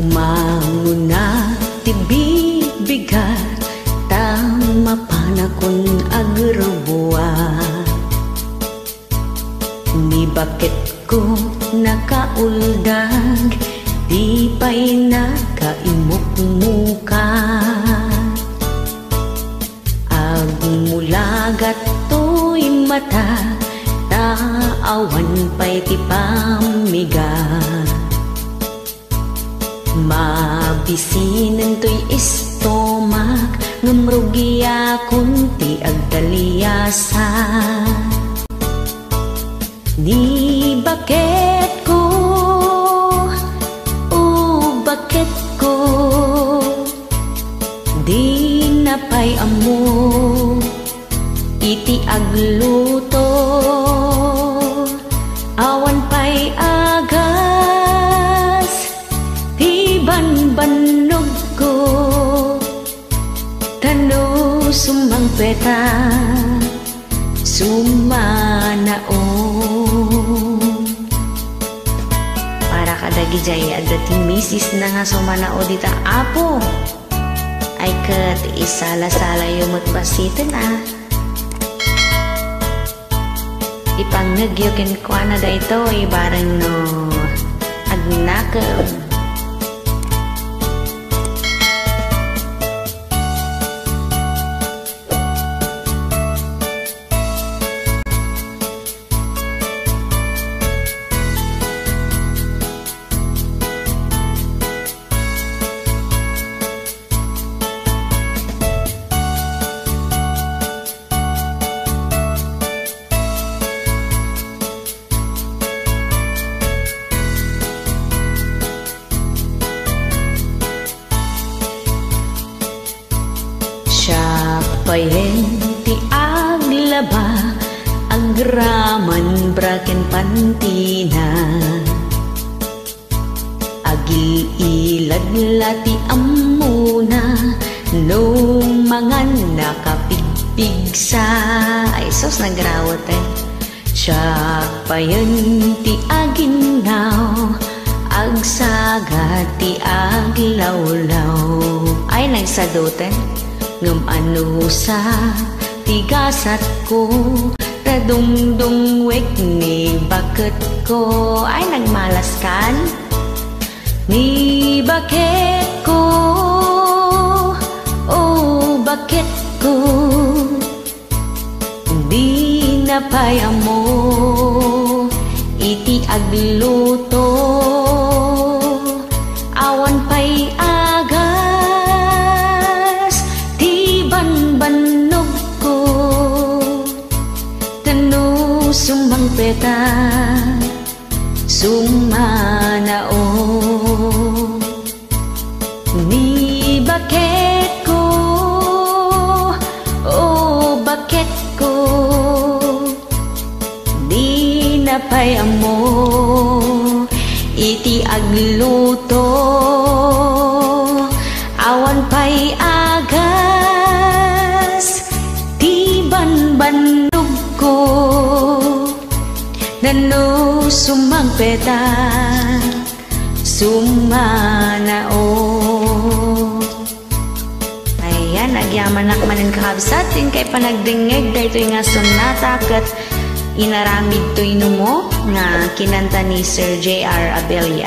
Umanguna tibibigat tama panakon agrubuwa. Ni bakit ko nakauldag di pa'y nakaimukmuka. Agmulagat to'y mata taawan pa'y ti pamiga. Mabisinan to'y istomak ngamrugi akong ti agdaliyasa. Ni bakit ko, bakit ko di napay amo iti agluto. Awan pa'y agas ti banbanog ko. Tano sumang peta sumanaon. Para kadagi jay adati misis na nga sumanao dita apo. Ay kat isala-sala yung matbasitin Ipangagyokin ko na da ito barang no agnakam. Payen ti aglaba agraman braken pantina. Agil ilad lati amuna no mga nakapigpigsa. Ay sos nagrawat Siya payen ti aginaw agsaga ti aglawlaw. Ay nagsadoten ngam ano sa tigasat ko tadungdungwek ni bakit ko. Ay nagmalas kan ni bakit ko, bakit ko di napay amo iti agluto. Awan pa'y banog ko. Tano sumang peta sumanao. Ni bakit ko, bakit ko di napay amo iti agluto. Awan pa'y banog ko. Nano sumang peta sumanao. Ayan, agyaman nakmanin kakabsat din kay panagdingeg da ito nga sonata kat inaramid to inumo nga kinanta ni Sir J.R. Abella.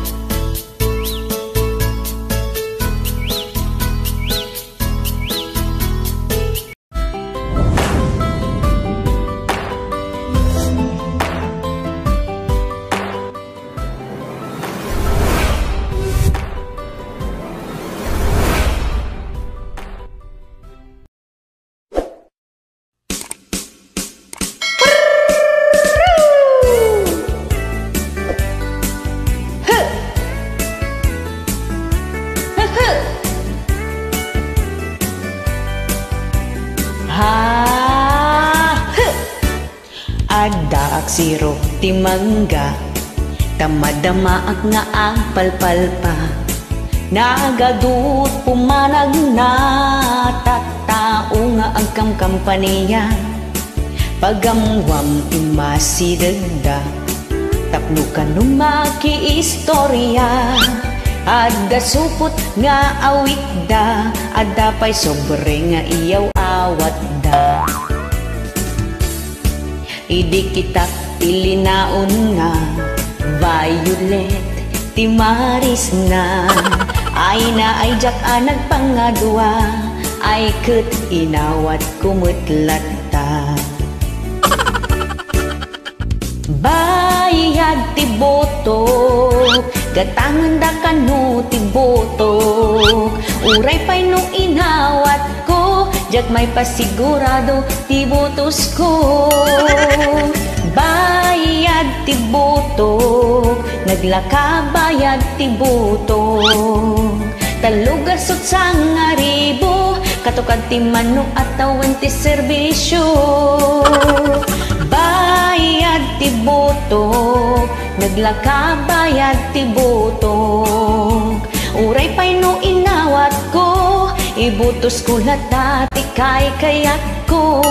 Ada aksiro ti mangga tamadama ak nga agpalpalpa. Nagadut pumanag na tattao nga ang kamkampaniya. Pagamwam imasidagda tapno ka numaki istorya. Adda supot nga awit da, adda pa'y sobre nga iyaw awat da. Idi kita pilinaon nga Violet ti Maris na. Ay na ay jak anag pangadua, ay ket inawat kumutlat ta. Bayad ti botok, gatangan da kanu ti botok. Uray pa'y no inawat ko, jak may pasigurado ti botos ko. Bayad ti botok, naglaka bayad ti botok. Talugasot sang aribo, katukad ti mano at tawan ti serbisyo. Bayad ti botok, naglaka bayad ti botok. Uray pa'y no inawat ko, ibutos ko latati kay kayat ko.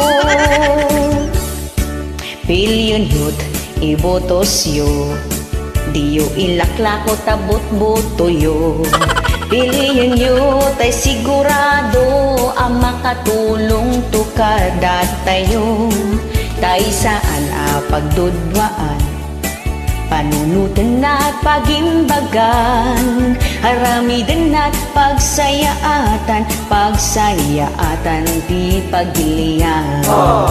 Pilyon yut, ibotos yo, diyo ilaklako tabot boto yo. Pilyon yut ay sigurado, ang makatulong to kada tayo. Tay saan pagdudwaan, panunutan at pagimbagan, haramidan at pagsayaatan, pagsayaatan ti pagilian.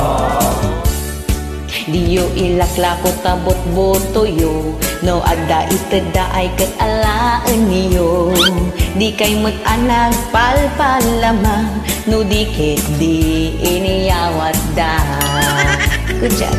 Diyo ilaklako tabot boto yo, no adda itada ay kat alaan niyo. Di kay mag-anag palpalama, no dikit di iniyawat da. Good job.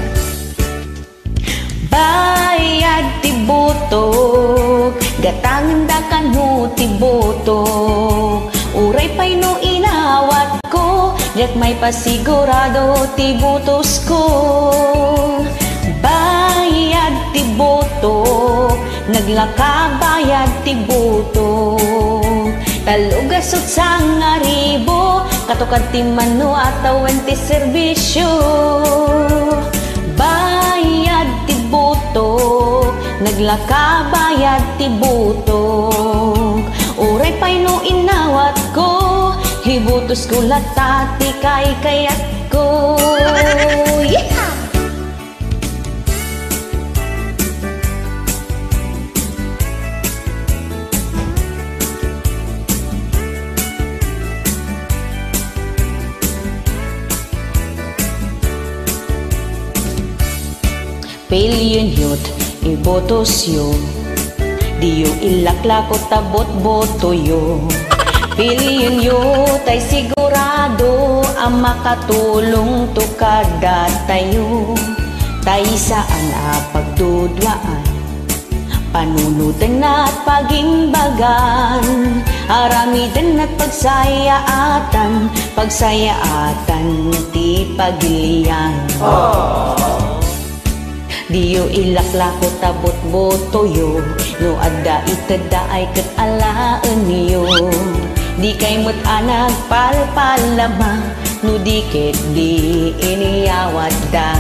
Bayad ti botok, gatangan da kanu ti botok. Uray pa'y no inawat ko, jak may pasigurado ti botos ko. Bayad ti botok, naglaka bayad ti botok. Talugasot sang aribo, katukad ti mano at tawan ti serbisyo. Bayad ti botok, naglaka bayad ti botok. Uray pa'y no inawat ko, hibutos ko latati kay kayat ko. Yeah! Pilyon yut, ibotos yo, diyo ilaklako tabot boto yo. Pilyon yut ay sigurado, ang makatulong to kada tayo. Tay saan pagdudwaan, panunutan at pagimbagan, aramidan at pagsayaatan, pagsayaatan ti pagilian. Diyo ilaklako tabot boto yo, no adda itada ay kat alaan niyo. Di kay mag-anag palpalama, no dikit di iniyawat da.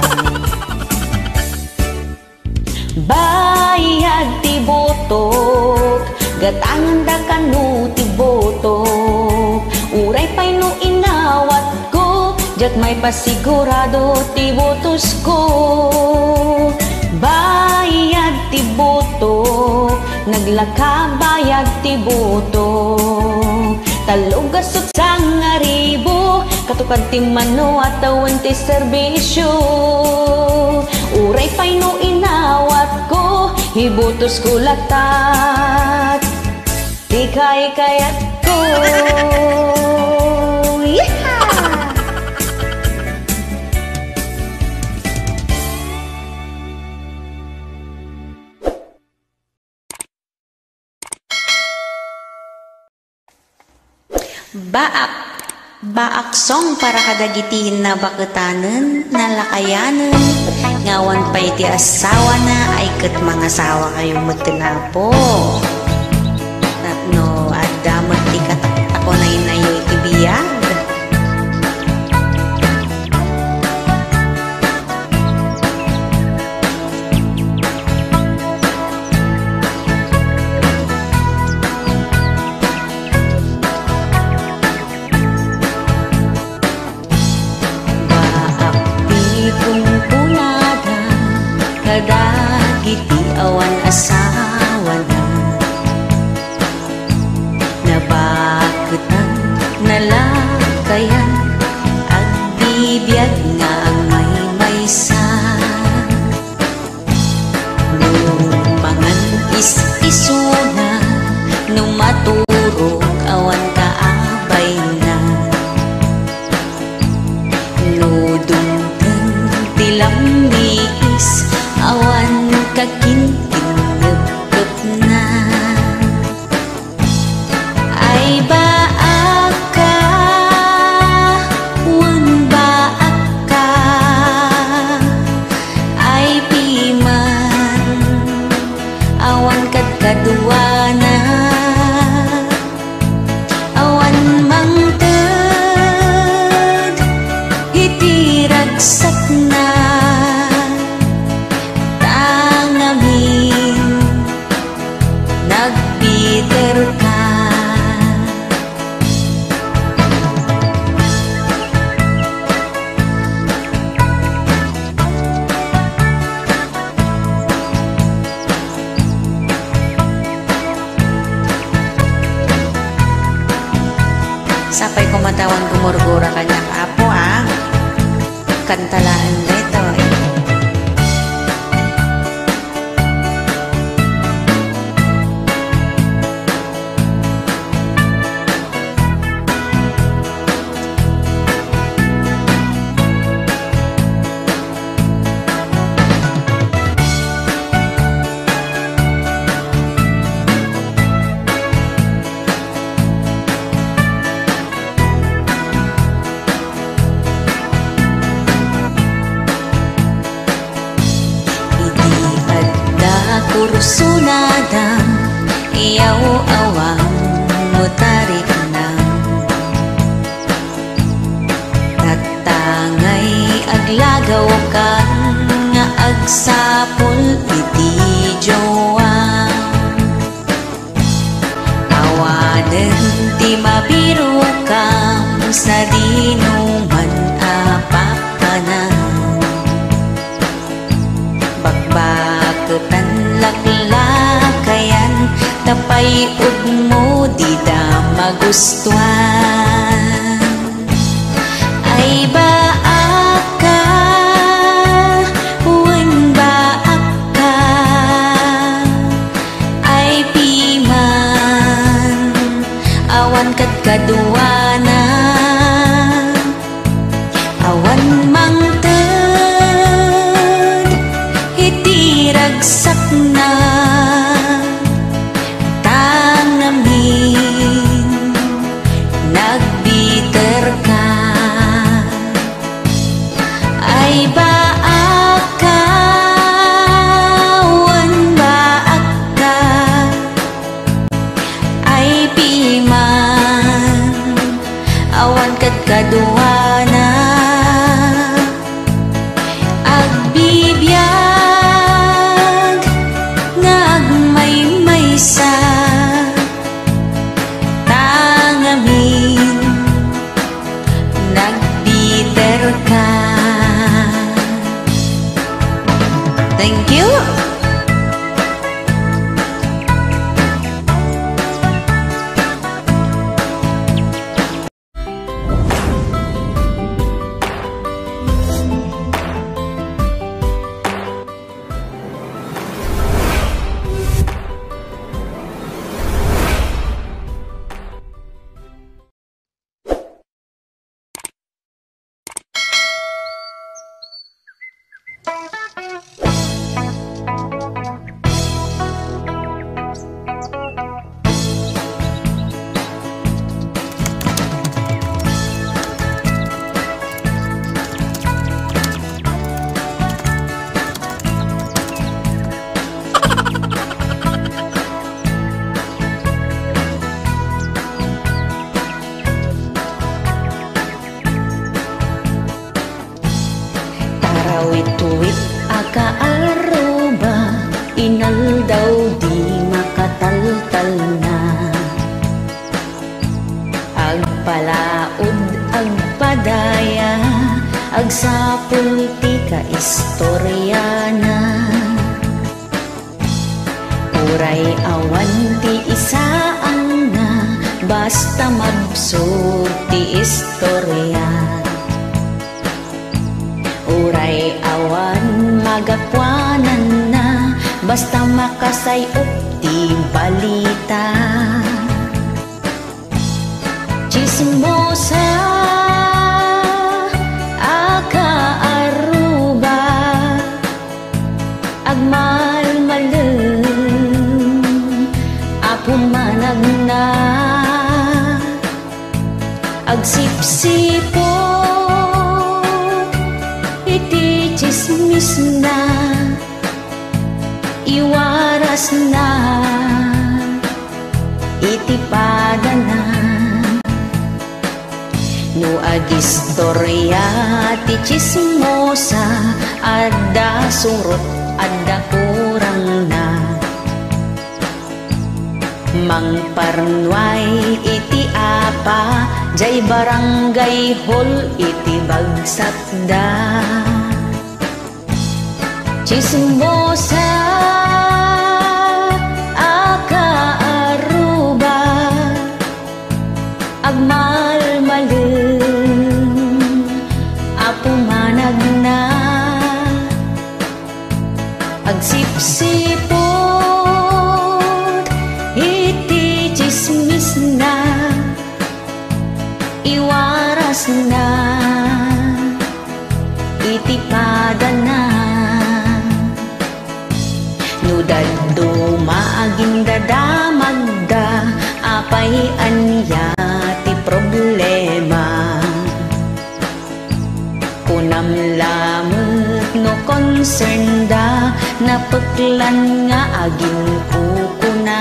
Bayad ti botok, gatangan da kanu ti botok. Uray pa'y no inawat ko, jak may pasigurado ti botos ko. Bayad ti botok, naglaka bayad ti botok. Talugasot sang aribo, katukad ti mano at tawan ti serbisyo. Uray pa'y no inawat ko, hibutos ko latat ti kay kayat ko. Baak song para kadagitin na baketanen, nalakayanen, ngawan pa'y ti asawa na ay ket mga asawa kayo magtinapo. No, at damot ti katakako na inayo iti biyag. kadagiti awan asawa na. Nabakutan nalakayan agbibiag nga ang maysa. Numangan is-isuna numaturog awan kaabay na. Nudungten tilambiis awan kakintinggep na. Ay baak ka, wan baak ka, ay piman awan kad kadua na. Awan mangted itiragsak na. Tangamin nagbiter ka. Sapay kumatawan gumurgura kanya kapo kantalaan dito kursunadang iyaw awang mutarik na. Tatangay aglagaw kan nga agsapol iti jowa. Awanen ti mabiro kam sa dinuman apakanan. Bakbakutan laklakayan tapay mo di da magustuhan. Ay baak ka, wan baak ka, ay piman awan kat kadua na. Awan mangted itiragsak na. Tangamin nagbiter ka. Ay baak ka, wan baak ka, ay piman awan kat kadua na. Agbibiyag nagmaymaysa. Tangamin nagbiter ka. Thank you. Tarawit-tuwit akaaruba, inal daw di makataltal na. Agpalaod, agpadaya, agsapul ti ka istorya na. Uray awan ti isaan na basta mabsog ti istorya. Uray awan magakwanan na basta makasayop ti balita. Chismosa akaaruba agmalmalem apumanag na agsipsipo iti chismis na iwaras na iti padana. No agistorya ti chismosa adda surot adda kurang na. Mangparnway iti apa jay barangay hall iti bagsat da. Chismosa akaaruba agmalmalem apumanag na agsipsipot iti chismis na iwaras na iti padana. Nudaddo maaginda damagda apay anya ti problema. Kunam lamang no concern da napeklan nga agin kukuna.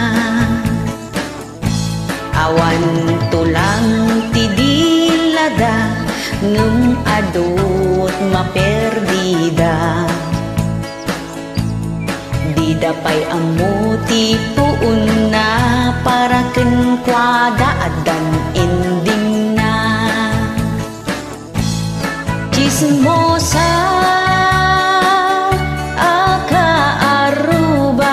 Awan tulang ti dilada ngem adot maperdida. Didapay amuti puun na para kenkwada adan ending na. Chismosa akaaruba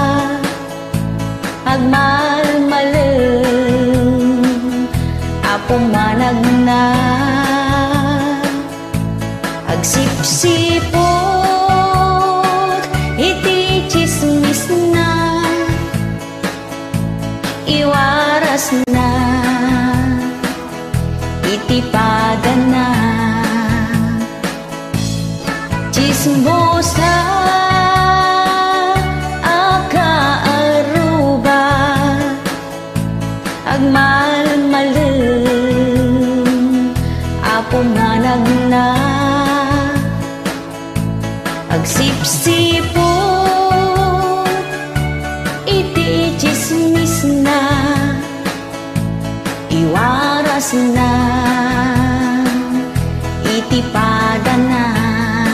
agmalmalem apumanag na agsipsipot iti chismis na iwaras na iti padana. Chismosa akaaruba agmalmalem apumanag na agsipsipot iti chismis na iwaras na iti padana.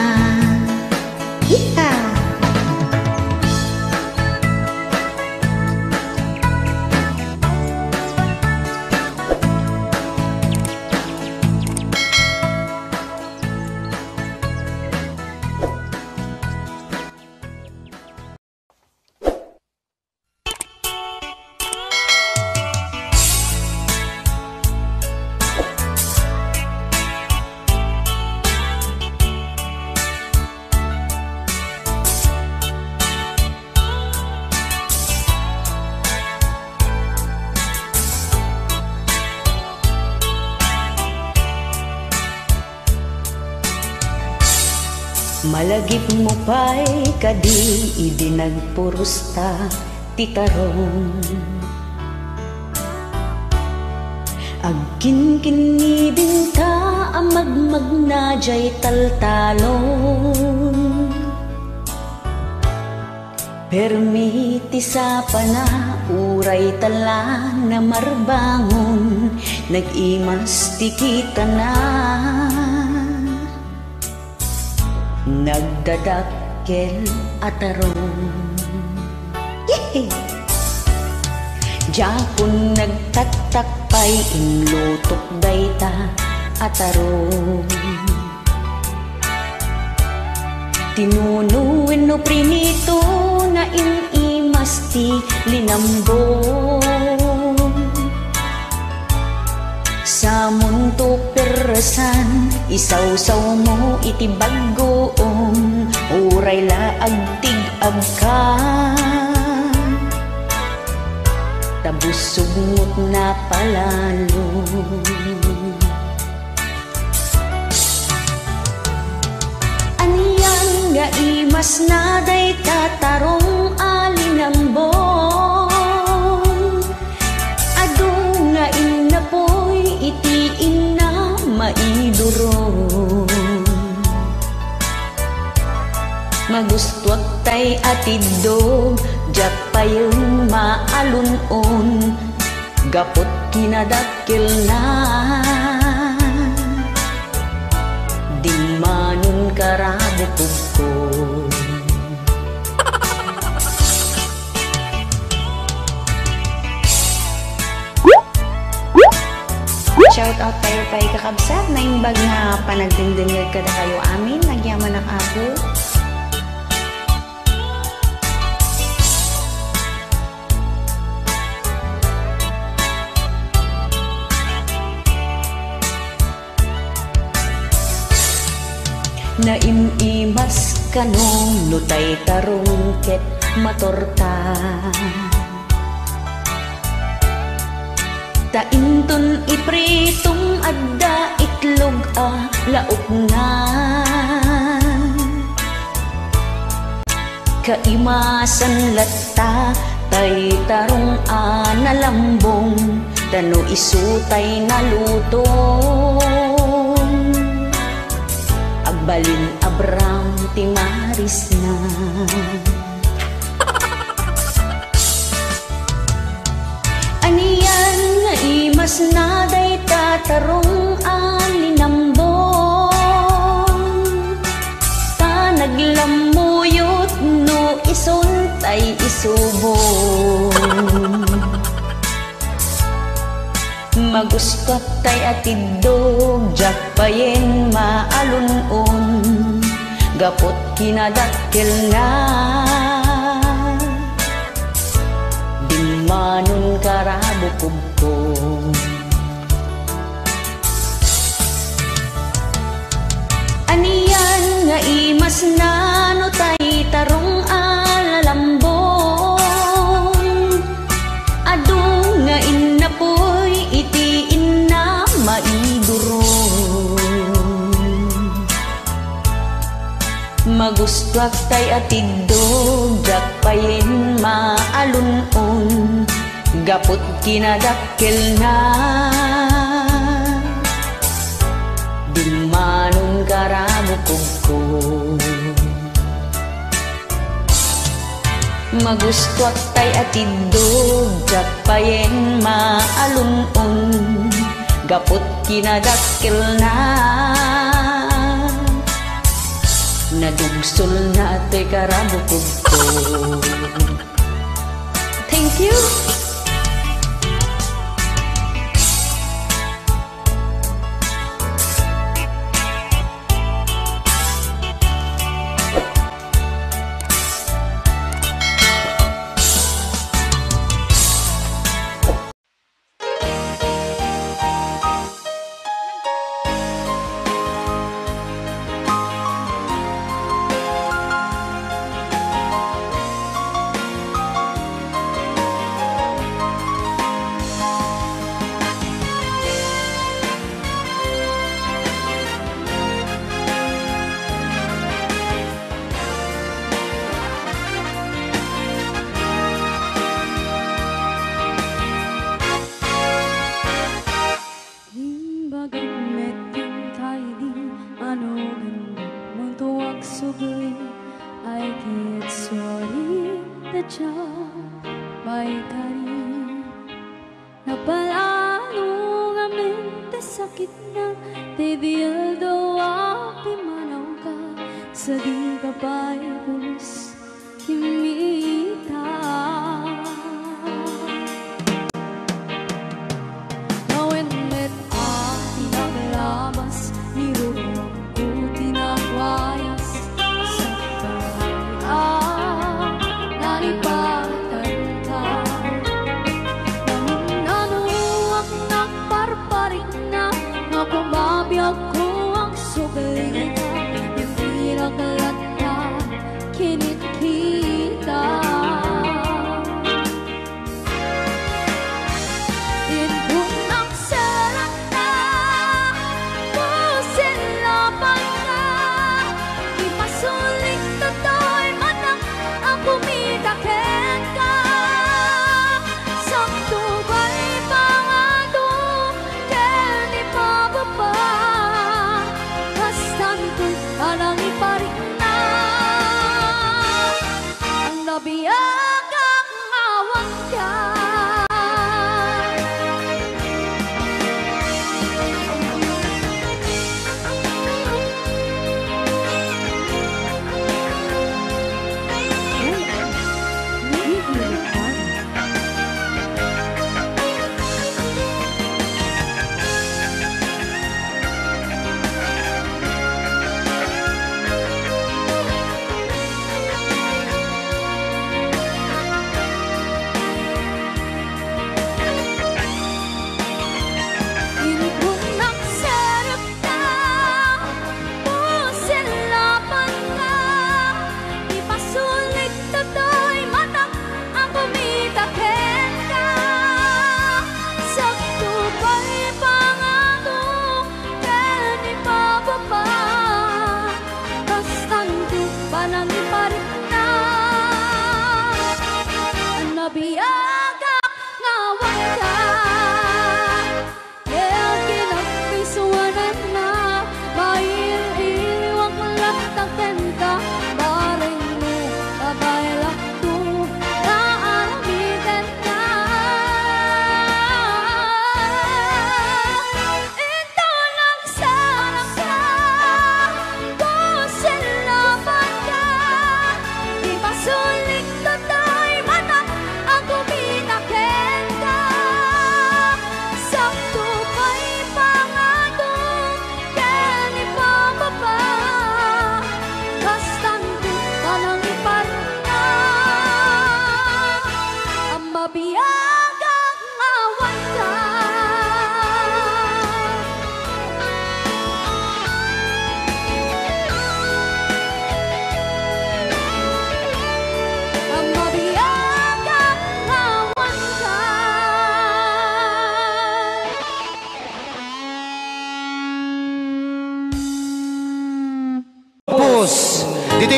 Malagip mo pa'y kadi idinagpurusta ti tarong. Agkin kinibinta amagmag na jay taltalong. Permiti sa pana uray tala na marbangon nag-imas ti kita na. Nagdadakkel atarong. Jakun nagtatakpay inlutok dayta atarong. Tinunuin no prinito na inimas masti linambong. Sa mundo persan, isaw-saw mo iti bagoong, uray laag tig-ab ka. Tabusugot na palalo. Aniyan nga imas na day tatarong alinambong. Ado nga inapoy iti ina maidurong. Magustuak tay atiddo, jak payeng maalunon, gapot kinadakil na. Di manon karabukog ko. Shout out tayo pa'y kakabsat na imbag nga panagdingdingag kada kayo amin, nagyaman ang ako. Naimimas kanong nutay tarong ket matorta. Tainton ipritong adda itlog laok na. Kaimasan latta tay tarong nalambong, tano isutay nalutong. Agbalin Abraham ti Maris na. Aniyan nga imas na day tatarong alinambong. Ta naglamuyot no ison tay isubong. Magustot tay atidog, jak payen maalunon, gapot kinadakil na. Di manon karabukog ko. Aniyan nga imas na no tay tarong alalambong. Ado nga inapoy iti ina maidurong. Magustuak tay atidog, jak payen maalunon, gapot kinadakil na. Di manon karabukog ko. Magustuak tay atidog, jak payen maalunon, gapot kinadakil na. Nadugsol na tay karabukog ko. Thank you. sakit na Tibial doa pimanaw ka Sa di ka pa'y pulos Himita Nawinlit ang tinaglabas Nirurong ko tinagwayas Sa kaya Nanipagal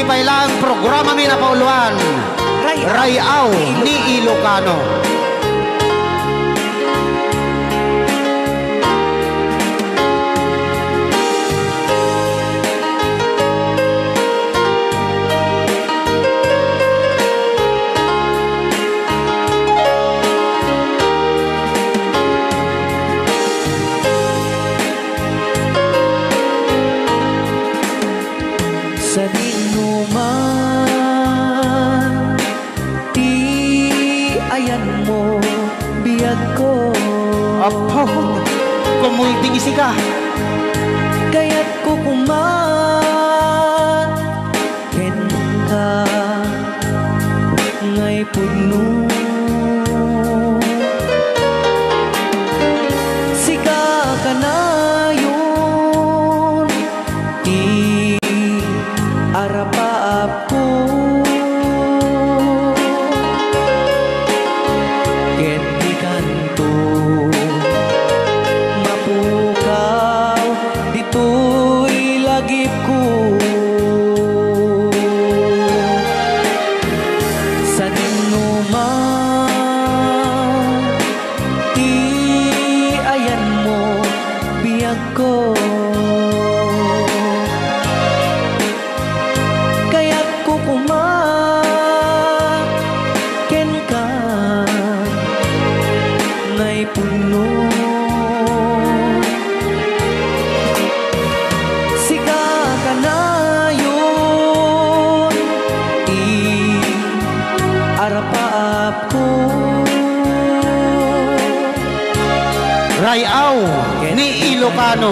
pailang programa mi na pauluan. Rayaw ni Ilocano. Sa dinuman ti ayan mo biyag ko. Apo, kumulting isi ka. Kaya't ko kuman ken ka ngay puno. Sika ka na yun ti arapaap ko. Ket di kanto mapukaw dito'y lagip ko. Sa dinuman ti ayan mo biyag ko. Kaya't kukuman ken ka ngay puno. Sika ka na yun ti arapaap ko. Rayaw ni Ilocano.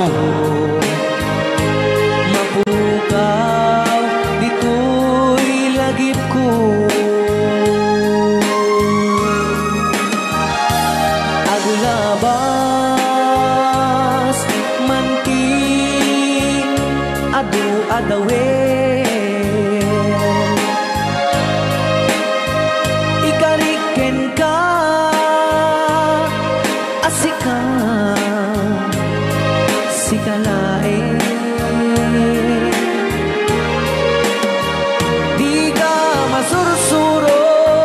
Mapukaw dito'y lagip ko. Agulabas manti adu-adawen. Ikariken ka asika sikalae. Di ka masursuro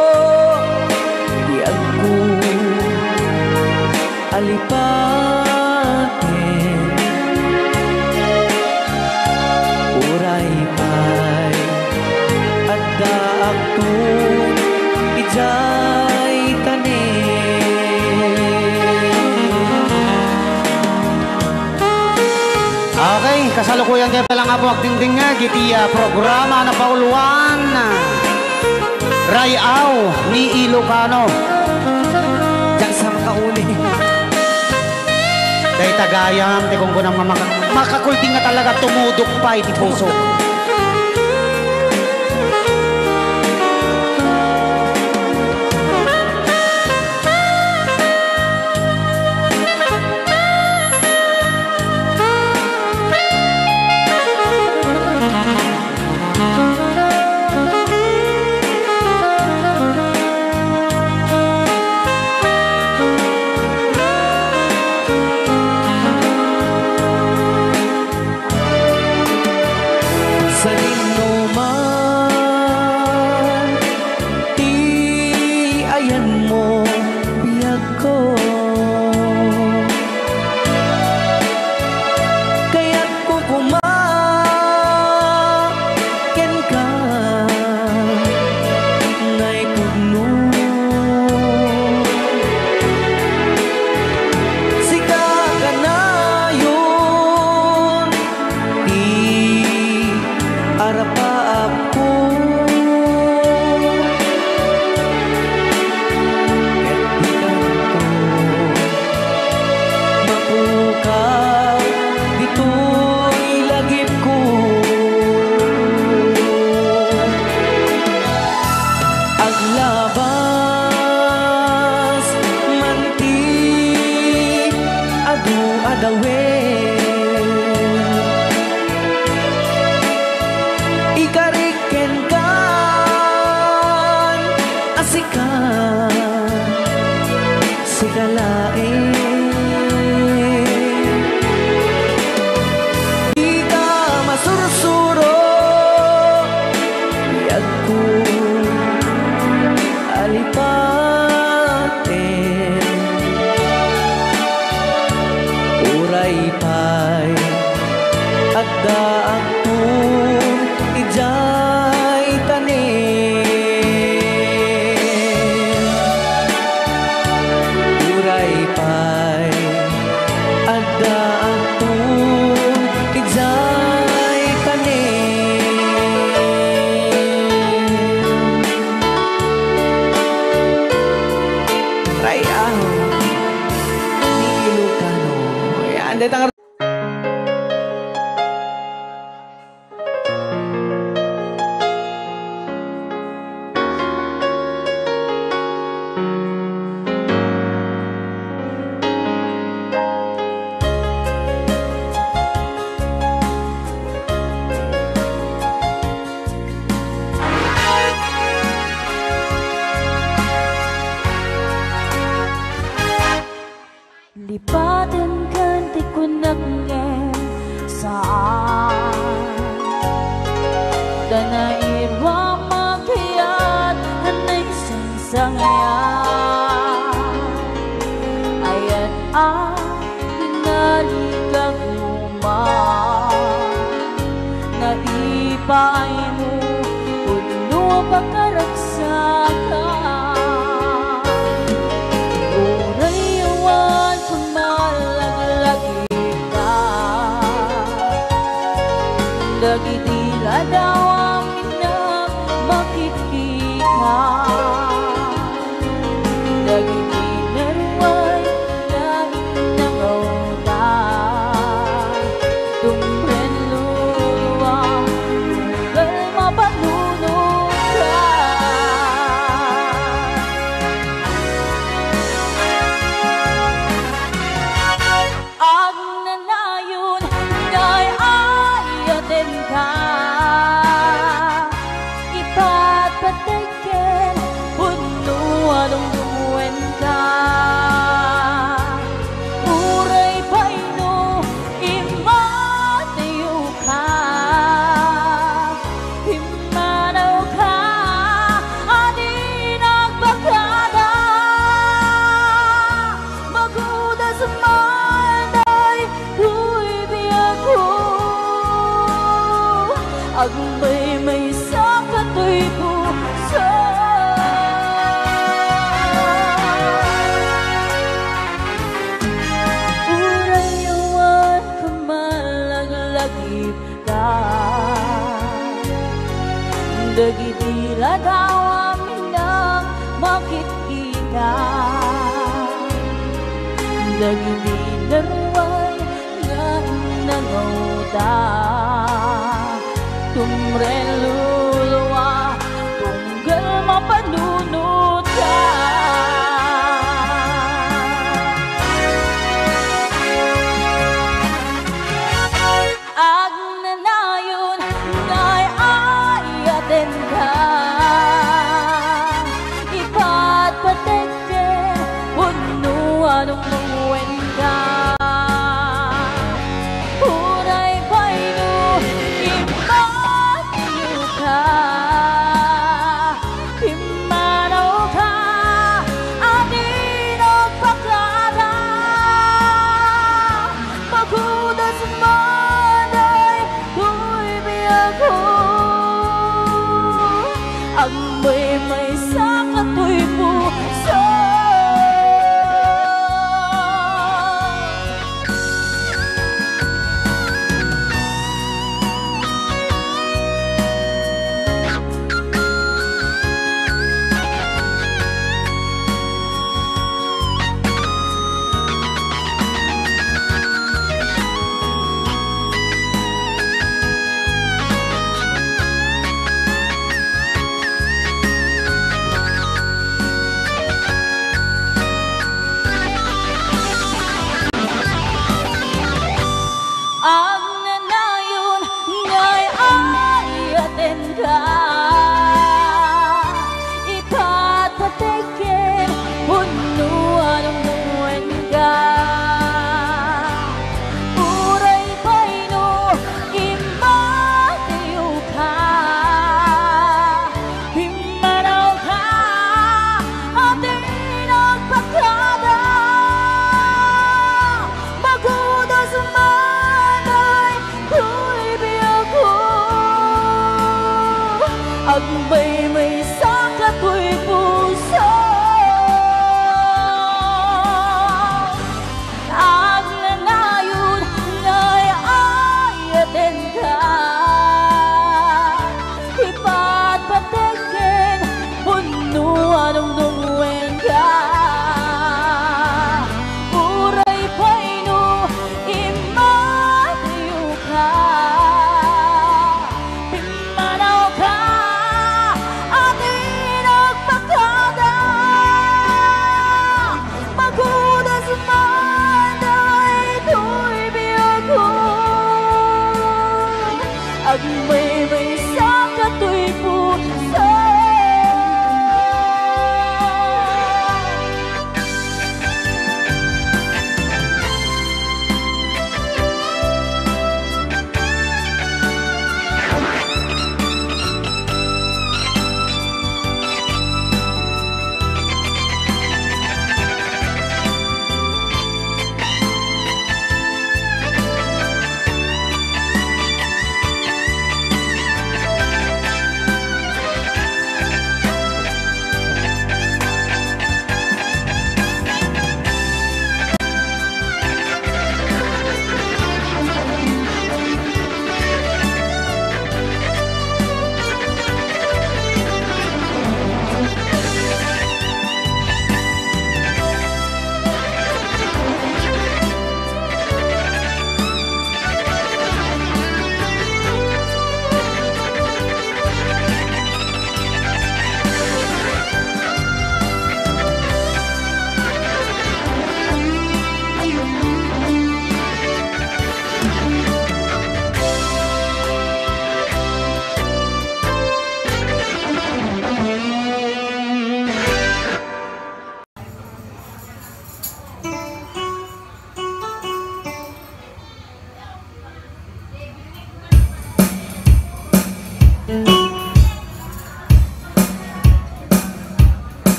di ako alipatin. Uray pa'y adda akto ijay Okay, kasalukuyan kayo palang ako agdingding nga gitiya programa na pauluan. Rayaw ni Ilocano. Diyan sa makauli. Dahil tagayam, di kung kunang makakulting nga talaga tumudok pa iti puso. Dagiti ladaw amin ang makikita, dagiti daruay nga nangauta, tumreluluwa tunggal mapanunod ka. Agnanayon ngay ayaten ka, ipatpatekte unuan ng mungwen ka. Uray bayno imaniyo ka, imanaw ka, anin ang pagkara, pagudas manay tuy biyag ko. Ang may sa kato'y puso. Agnanayon ngay ayaten ka, ipatpatekin unuan ng mungwen ka. Uray bayno imaniyo ka, imanaw ka, atin ang pagkada, magudas manay tuy biyag ko. Agbay sa kato'y puso. Agnanayon ngay ayaten ka, ipatpatekin unuan ng mungwen ka. Uray bayno imaniyo ka, imanaw ka, atin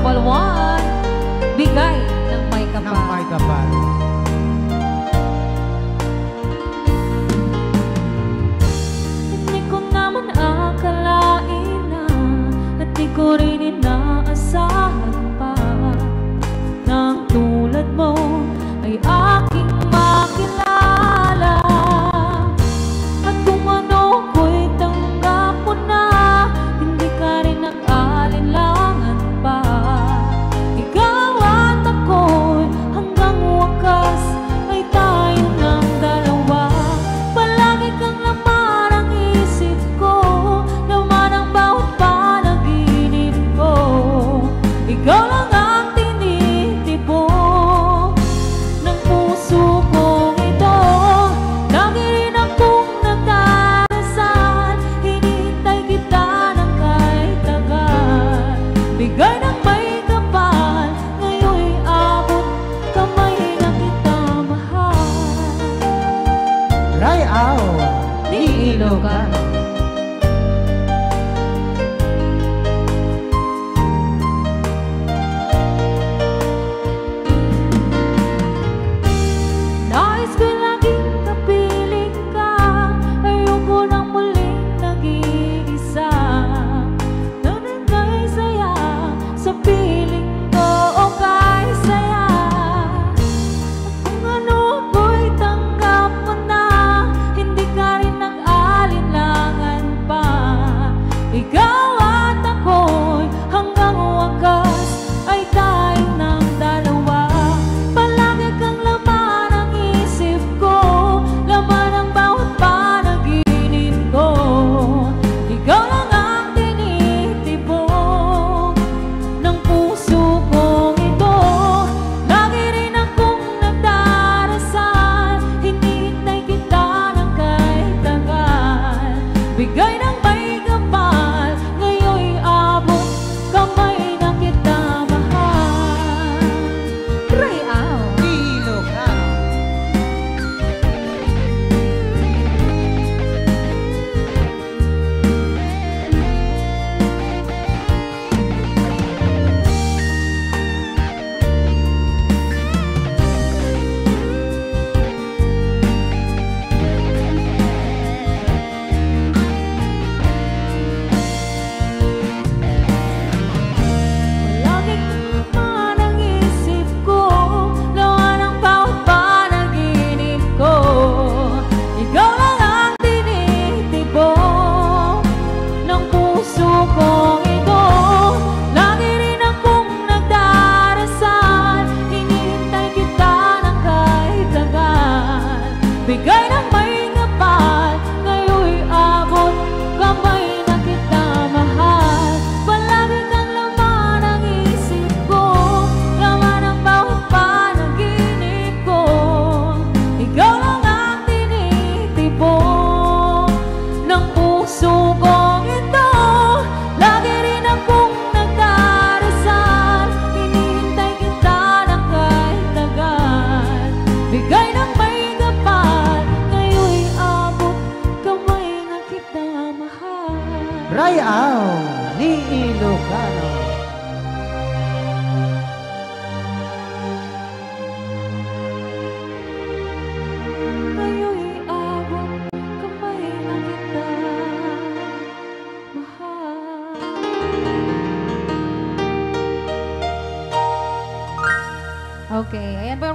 napapalwan, bigay ng may kapal. Ng may kapal. Hindi ko naman akalain na at di ko rin inaasahan pa na ang tulad mo ay aking makilala. At kung ano ko'y tanggap mo na, hindi ka rin nag-alinlangan pa. Ikaw at ako'y hanggang wakas ay tayo ng dalawa. Palagi kang laman ang isip ko, laman ang bawat panaginip ko. Ikaw lang ang tinitibok ng puso kong ito. Lagi rin akong nagdarasal, hinintay kita ng kahit tagal. Bigay ng may kapal, ngayon'y abot kamay na kita mahal. Rayaw ni Ilocano. Nais ko'y laging kapiling ka, ayoko nang muling nag-iisa. Nananay saya sa piling ko o kay saya. At kung ano ko'y tanggap mo na, hindi ka rin nag-alinlangan pa. Ikaw at ako'y hanggang wakas ay tayo ng dalawa. Palagi kang laman ang isip ko, laman ang bawat panaginip ko. Ikaw lang ang tinitibok ng puso kong ito. Lagi rin akong nagdarasal, hinintay kita ng kahit tagal. Bigay ng may kapal, ngayon'y abot kamay na kita mahal. Rayaw Ilocano. Palagi kang laman ang isip ko, laman ang bawat panaginip ko. Ikaw lang ang tinitibok ng puso kong ito. Lagi rin akong nagdarasal, hinintay kita ng kahit tagal. Bigay ng may kapal, ngayon'y abot kamay na kita mahal. Palagi kang laman ang isip ko, laman ang bawat panaginip ko. Ikaw lang ang tinitibok ng puso kong ito. Lagi rin akong nagdarasal, hinihintay kita ng kahit tagal. Bigay ng may kapal, ngayon'y abot kamay na kita mahal. Rayaw ni Ilocano. Ngayon'y abot kamay na kita mahal. Okay, ayan po yung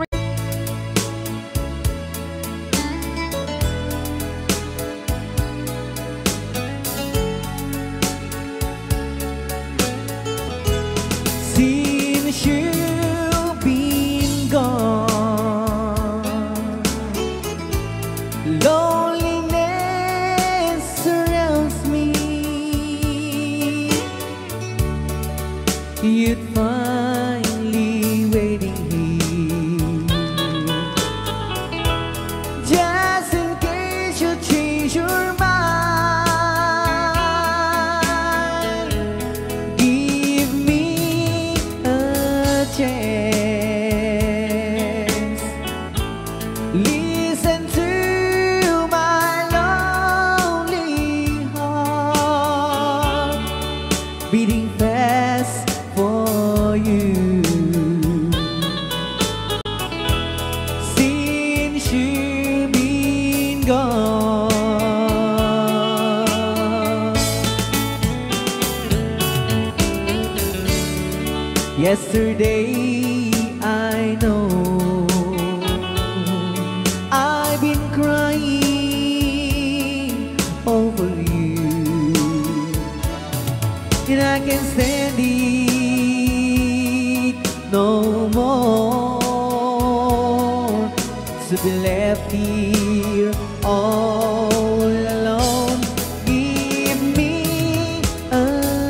Since you've been gone, loneliness surrounds me. You'd finally waiting here, just in case you change your mind. Give me a chance. Listen to my lonely heart beating fast for for you. Since you've been gone, yesterday I know I've been crying over you, and I can't stand it no more, to be left here all alone. Give me a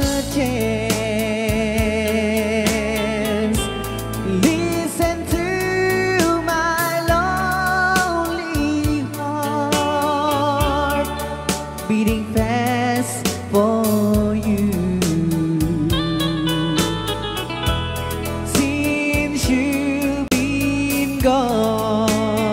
chance, listen to my lonely heart beating fast for you. Since you've been gone,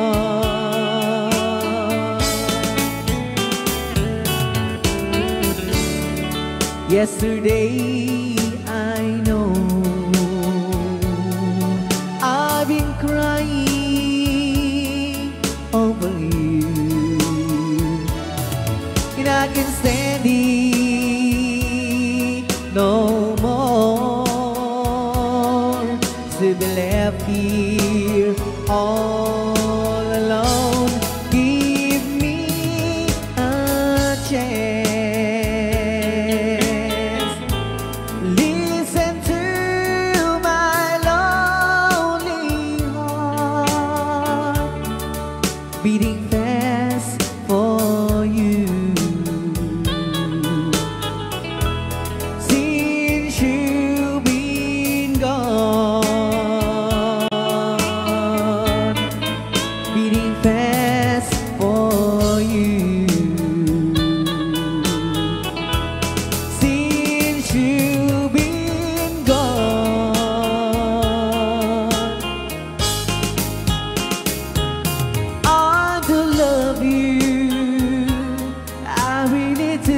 yesterday I know I've been crying over you, and I can't stand it no more, to be left here all alone. Give me a chance, listen to my lonely heart beating fast for you. Since you've been gone, beating fast for you. Since you've been gone, I do love you, I really do.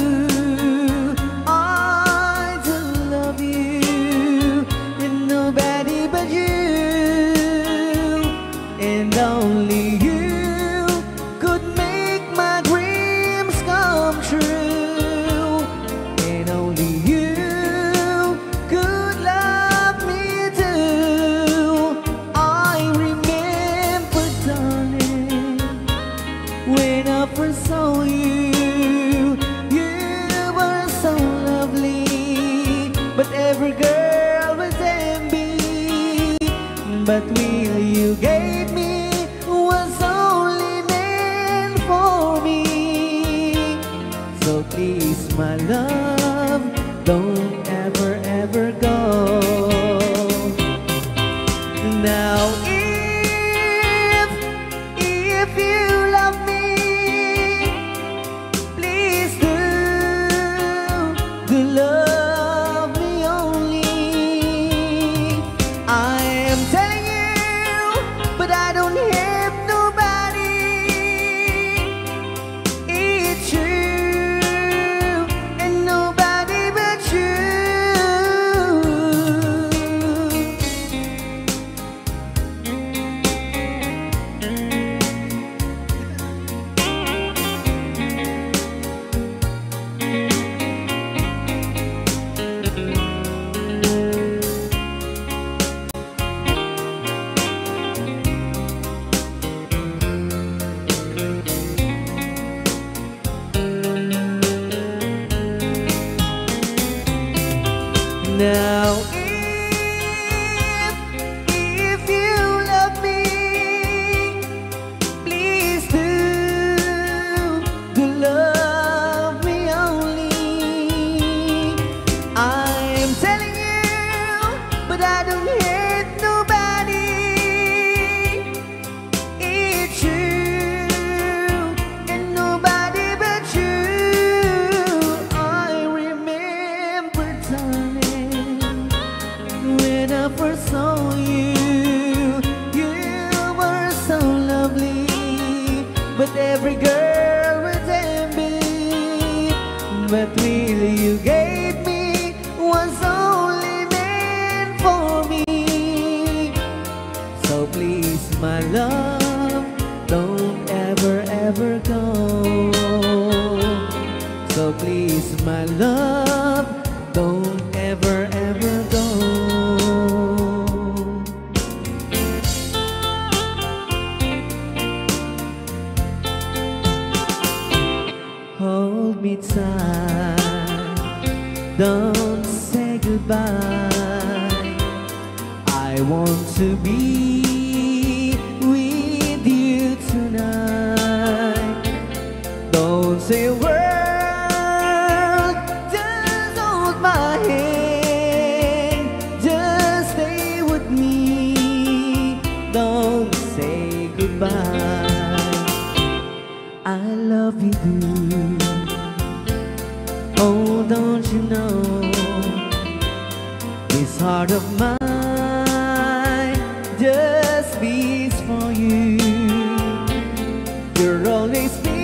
I do love you, and nobody but you, and only you could make my dreams come true, and only you could love me too. I remember, darling, when I first saw you, you were so lovely, but every girl was envy. But will you gave me was only meant for me. So please, my love, don't ever, ever go. Now if you love me, please do love me only. I am telling you, but I don't have nobody. It's you and nobody but you. Now if you love me, please do love me only. I'm telling you, but I don't hate nobody. It's you and nobody but you. I remember, darling, when I first saw you, you were so lovely, but every girl was envy. But really you gave me was only meant my love, don't ever, ever go. So please, my love, don't ever, ever go. Hold me tight, don't say goodbye. I want to be with you tonight. Don't say a word, just hold my hand. Just stay with me, don't say goodbye. I love you, dude. Oh, don't you know, this heart of mine just beats for you. You'll always be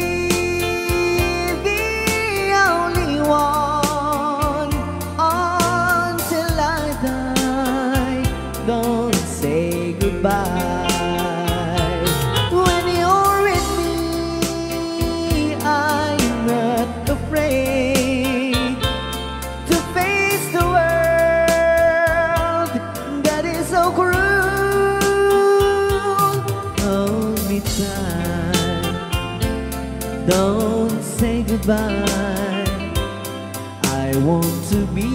the only one until I die. Don't say goodbye. When you're with me, I'm not afraid to face the world that is so cruel. Hold me tight, don't say goodbye. I want to be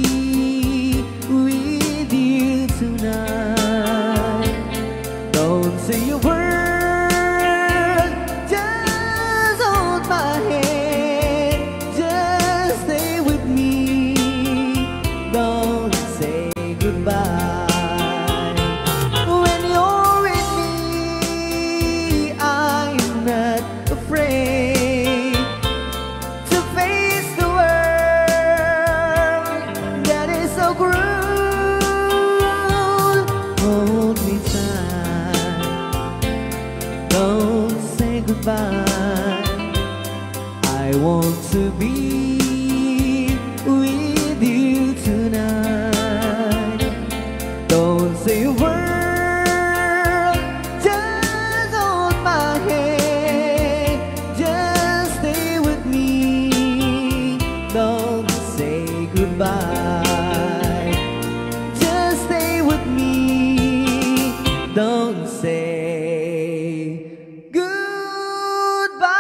with you tonight. Don't say a word, just hold my hand. Just stay with me, don't say goodbye. When you're with me, I'm not afraid to face the world that is so cruel. Hold me tight, don't say goodbye. I want to be with you tonight. Don't say a word, just hold my hand. Just stay with me, don't say goodbye. Just stay with me, don't say goodbye.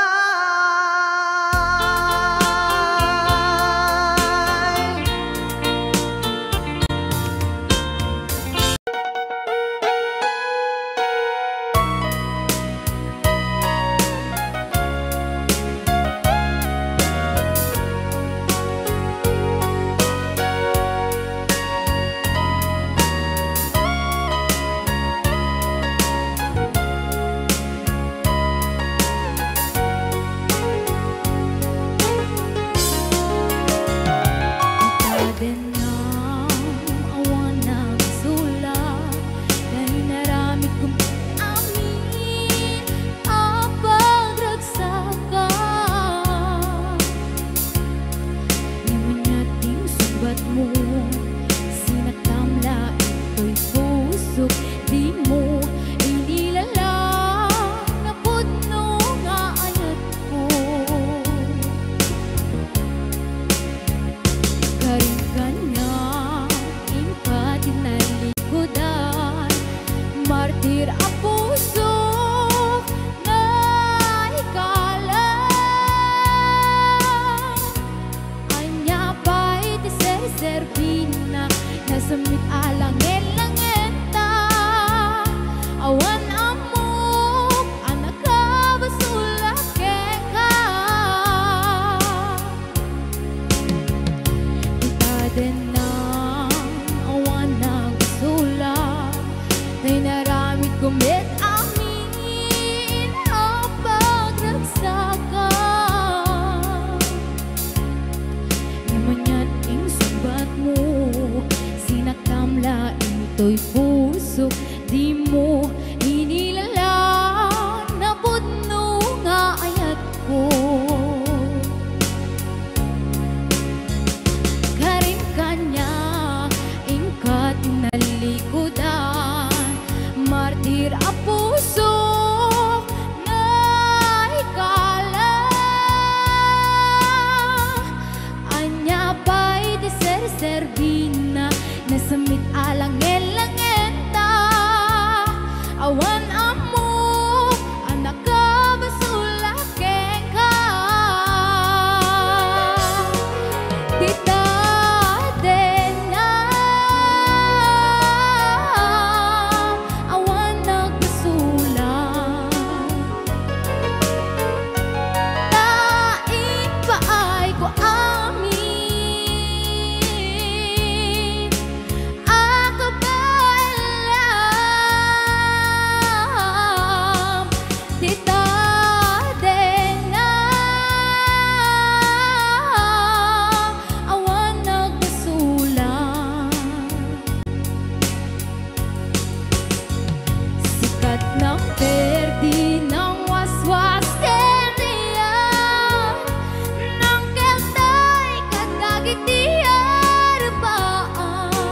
Semit alang langenta awan amuk anak kabasulak keka kita denang awan nagsulak na naramit kumit amin ang pagragsakan namanyan ing subat mo sinaktamla ito'y puso di mo inilalang na pudno nga ayat ko. Karin kanya ingkat nalikudan martir apo ng perdi ng waswas kaya ng keltay kadagit di arbaan.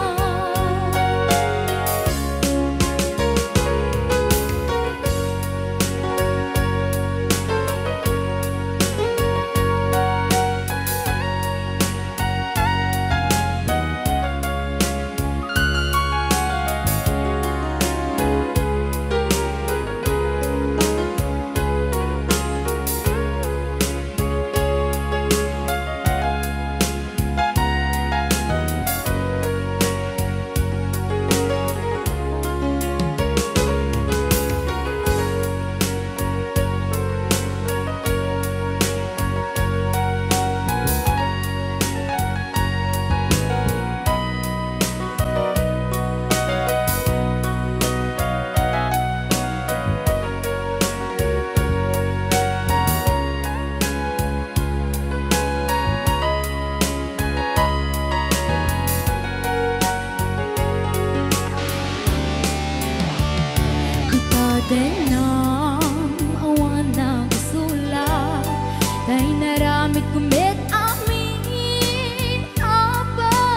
Denang awan ng isula dahil naramit kumit amin ang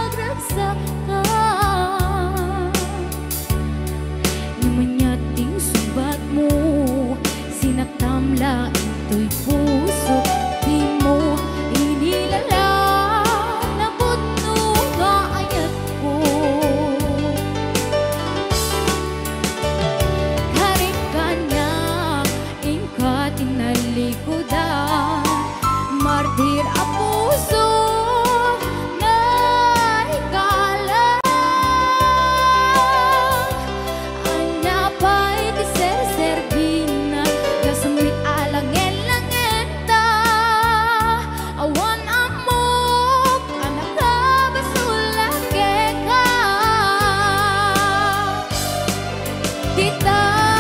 pagragsakan. Namanyating subat mo sinaktamla ito'y puso di mo inilala na puno kaayat ko. Tinalikudan, martir ang puso na ikalang ang napay di ser-servina kasamit alangin langenta awan amok anak ka basulake ka kita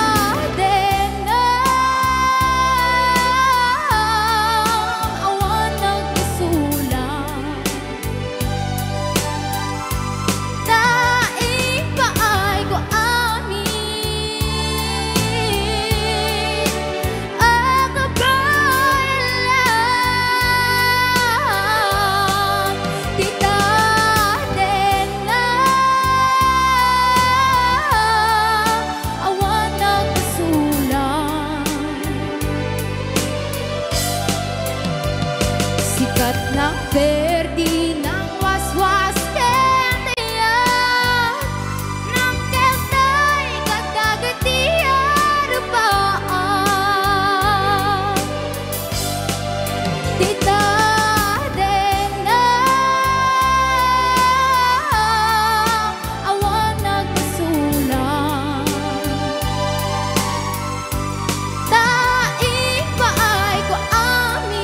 sikat ng perdi ng waswas kaya ng keltay kadagat di arbaan. Tita Dena awan nagpasulang daing paay ko amin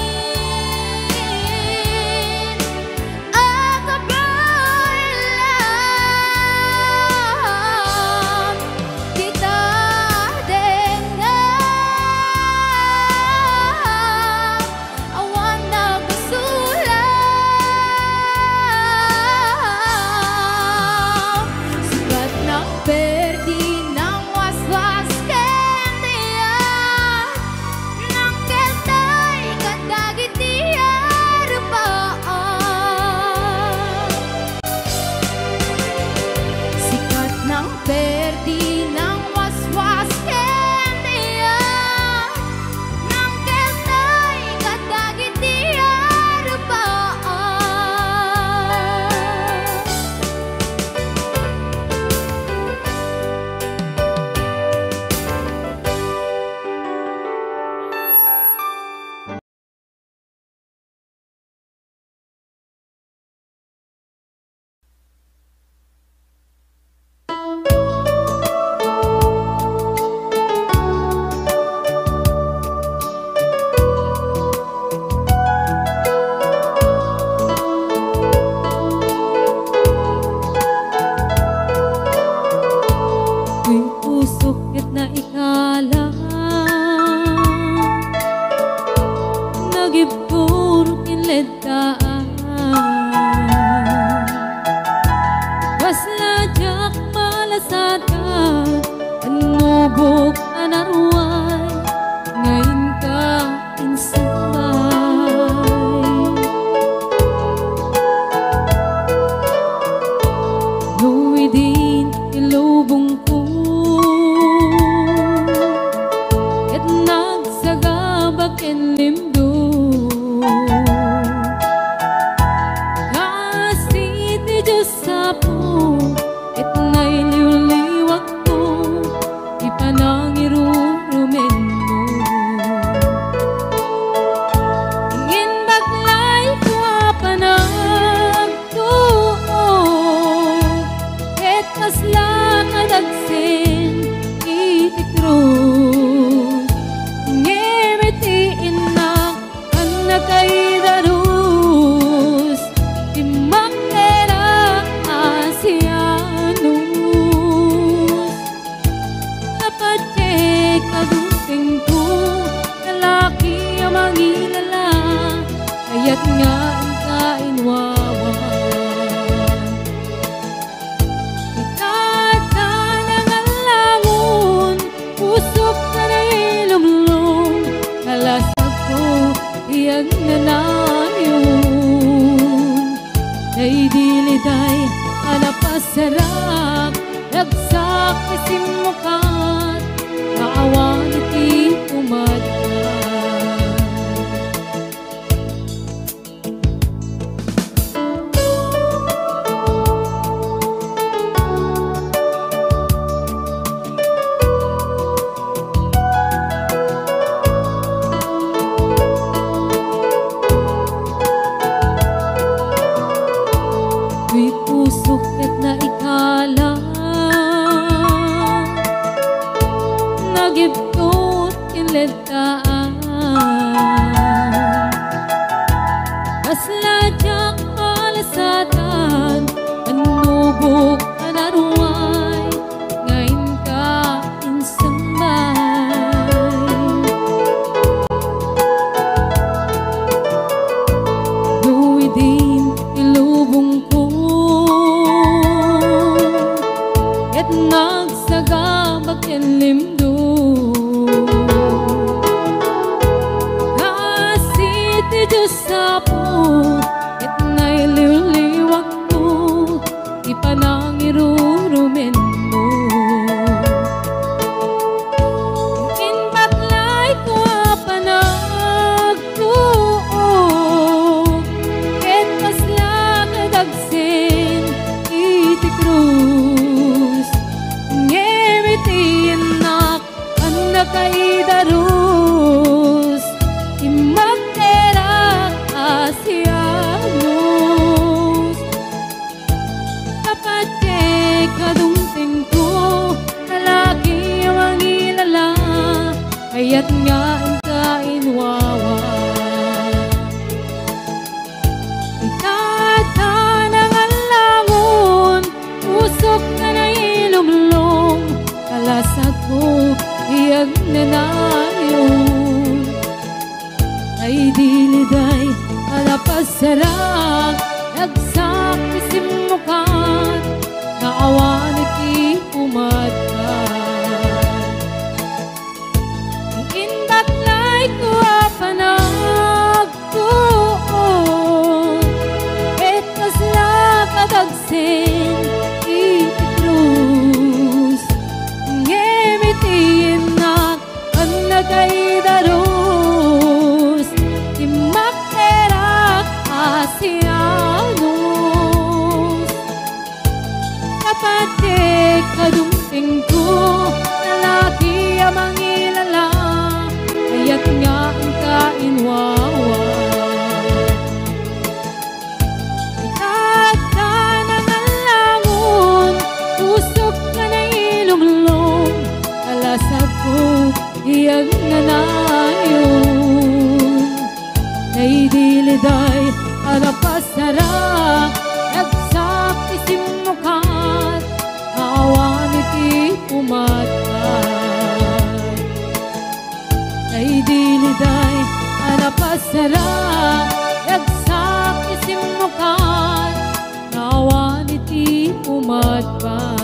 perdi ng waswas kaya ng keltay kadagit di arbaan. Wasla jak malasada, nubo kasla kadagsin iti krus ngemitiin na kan nakaidarus imakera asianus napatye kagunting ko lalaki ang mangilala kaya't nga ang kainwawa iyag nanayon ay diliday anapasarap nagsak isimukat naawan iti umadkan pusok at naikala nagibtot inledtaan kasladyak malasatan anubok anaruay ngayon ka insang bay duwidin ilubong ko at nagsagabag yan limdo kasi ti Diyos sa po at naililiwag mo ipanangirurumen mo inbatlay ko apanagtuog at kasla kadagsin iti krus kaidarus imakera asianus kapatye kadungting ko lalaki ang mangilala kaya't nga ang kainwawa itata ng alangon usok ka na ilumlong kalasag ko iyag nanayon ay diliday alapasarang nagsak isimukat naawan iti umadkan inbatlay ko apanagtuon et kasla kadagsin iti krus ngemitiin na kan nakaidarus imakera asianus kapatye kadungting ko lalaki ang mangilala kaya't nga ang kainwawa itata ng alangon usok ka na ilumlong kalasag ko iyag nanayon ay diliday alapasarap nagsak isimukat naawan iti umadkan ay diliday alapasarap nagsak isimukat naawan iti umadkan